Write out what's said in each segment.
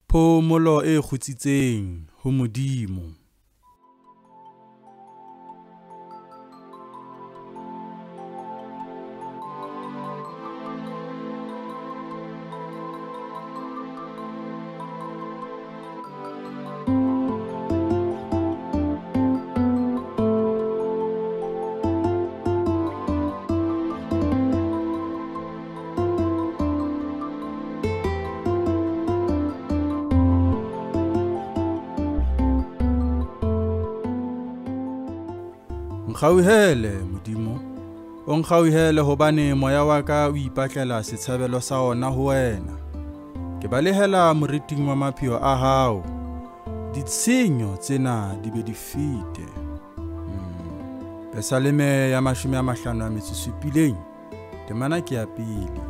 Phomolo e khutsitseng ho Molimo. Nkgauhele Modimo, o nkgauhele hobane moya wa ka o ipatlela setshabelo sa ona ho wena. Ke balehela moriting wa mapheo a hao, ditshenyo tsena di be di fete. Pesaleme ya 57 temana ke ya pele.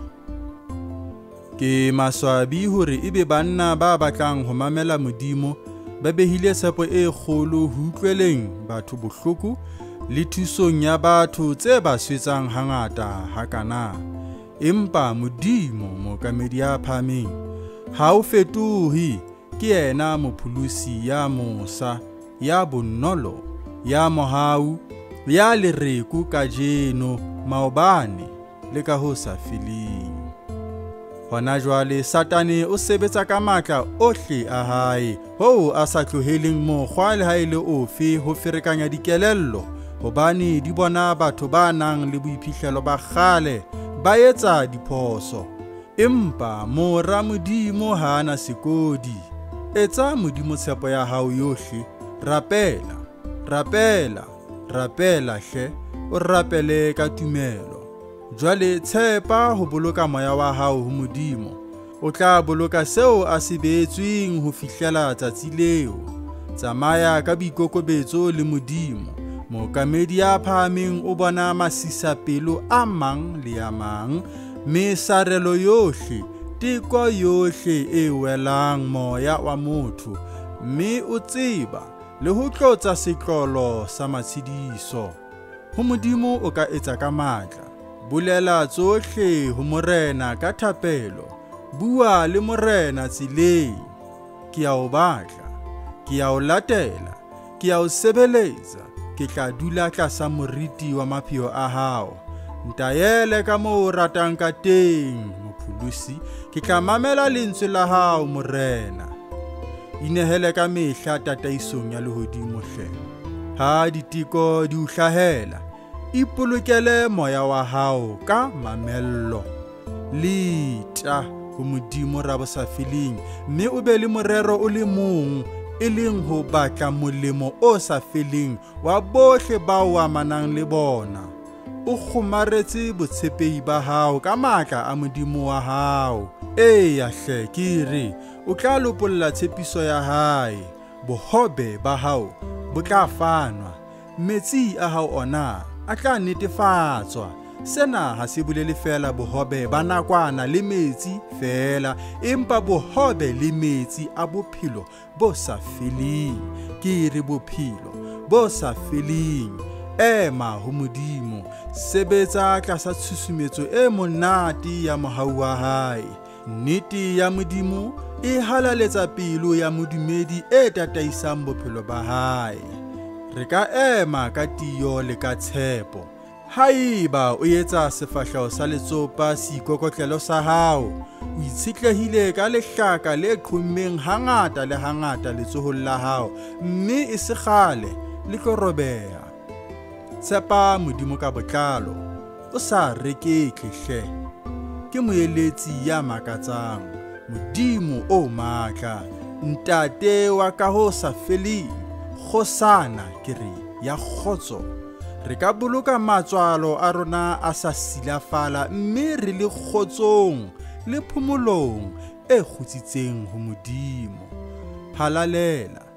Ke maswabi hore ebe banna ba batlang ho mamela Modimo ba behile tshepo e kgolo ho utlweleng batho bohloko le thusong ya batho tse ba swetsang hangata hakana. Empa Modimo mookamedi ya phahameng ha o fetohe, ke yena mopholosi ya mosa, ya bonolo, ya mohau, ya lereko kajeno, maobane le ka ho sa feleng. Hona jwale Satane o sebetsa ka matla ohle a hae, hoo a sa tloheleng mokgwa le ha e le ofe ho ferekanya dikelello, hobane di bona batho ba nang le boiphihlelo ba kgale ba etsa diphoso. Empa mora Modimo ha ana sekodi. Etsa Modimo tshepo ya hao yohle, rapela, rapela, rapela hle, o rapele ka tumelo. Jwale tshepa ho boloka moya wa hao ho Modimo, o tla boloka seo a se beetsweng ho fihlela tsatsi leo. Tsamaya ka boikokobetso le Modimo. Mookamedi ya phahameng o bona masisapelo a mang le a mang, mesarelo yohle, teko yohle e welang moya wa motho, mme o tseba le ho tlotsa setlolo sa matshediso. Ho Modimo o ka etsa ka matla. Bolela tsohle ho Morena ka thapelo. Bua le Morena tseleng. Ke a o batla, ke a o latela, ke a o sebeletsa. Ke tla dula tlasa moriti wa mapheo a hao. Ntayele ka moo o ratang ka teng, mopholosi. Ke tla mamela lentswe la hao, Morena. Inehele ka mehla tataisong ya lehodimo hle. Ha diteko di o hlahela, ipolokele moya wa hao ka mamello. Leta ho Modimo ra bo sa feleng, mme o be le morero o le mong, e leng ho batla molemo o sa feleng wa bohle bao amanang le bona. O kgomaretse botshepehi ba hao ka matla a Modimo wa hao. Eya hle, ke re, o tla lopolla tshepiso ya hae. Bohobe ba hao bo tla fanwa, metsi a hao ona a tla netefatswa. Sena ha se bolele fela bohobe ba nakwana le metsi fela, empa bohobe le metsi a bophelo bo sa feleng. Ke re bophelo bo sa feleng. Ema ho Modimo, sebetsa tlasa tshusumetso e monate ya mohau wa hae. Nnete ya Modimo e halaletsa pelo ya modumedi e tataisang bophelo ba hae. Re ka ema ka tiyo le ka tshepo. Haeba o etsa sefahleho sa letsopa seikokotlelo sa hao, o itshetlehile ka lehlaka le qhommeng hangata le hangata letsohong la hao, mme e se kgale le tlo robeha. Tshepa Modimo ka botlalo, o sa rekeke hle. Ke moeletsi ya makatsang, Modimo o matla, ntate wa ka ho sa feleng, kgosana ke re ya kgotso. Re ka boloka matswalo a rona a sa silafala, mme re le kgotsong le phomolong e khutsitseng ho Modimo. Halalela.